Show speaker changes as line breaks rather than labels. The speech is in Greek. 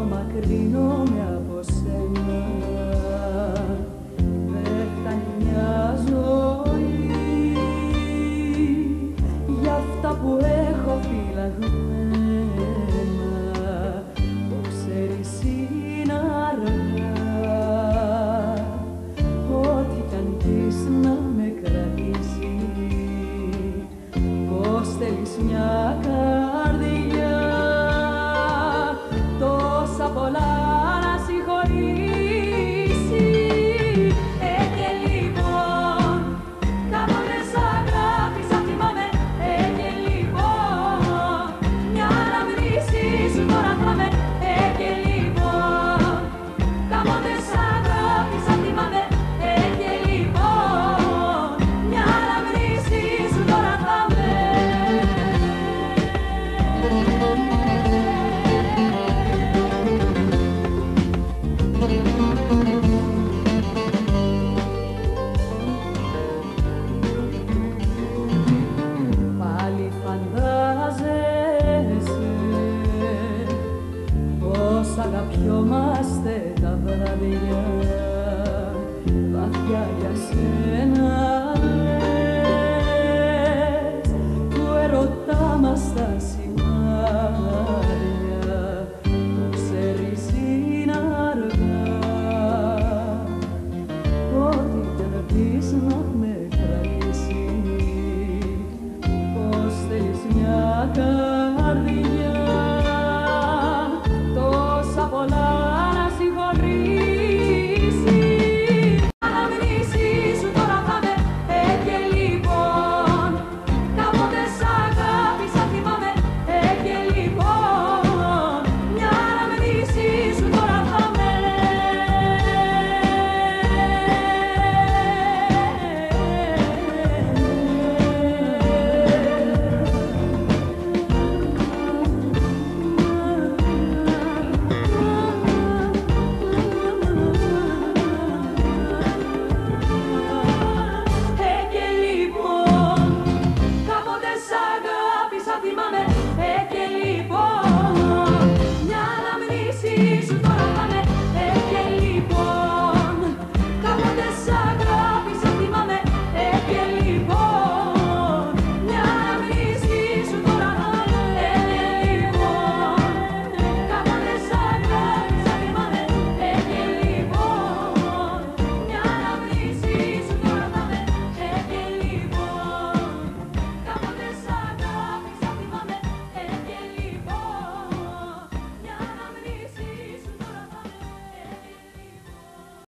απομακρύνομαι από σένα. Δεν φτάνει μια ζωή για αυτά που έχω φυλαγμένα. Το ξέρεις είναι αργά, ό,τι κι αν πεις να με κρατήσει. Πώς θέλεις μια καρδιά τόσα πολλά να συγχωρήσει. Και λοιπόν κάποτε σ' αγάπησα, θυμάμαι. Και λοιπόν μια αναμνήση σου τώρα θάμε. Και λοιπόν κάποτε σ' αγάπησα, θυμάμαι. Και λοιπόν μια αναμνήση σου τώρα θάμε. Πάλι φαντάζεσαι πως αγαπιόμαστε τα βράδια βαθιά για σένα.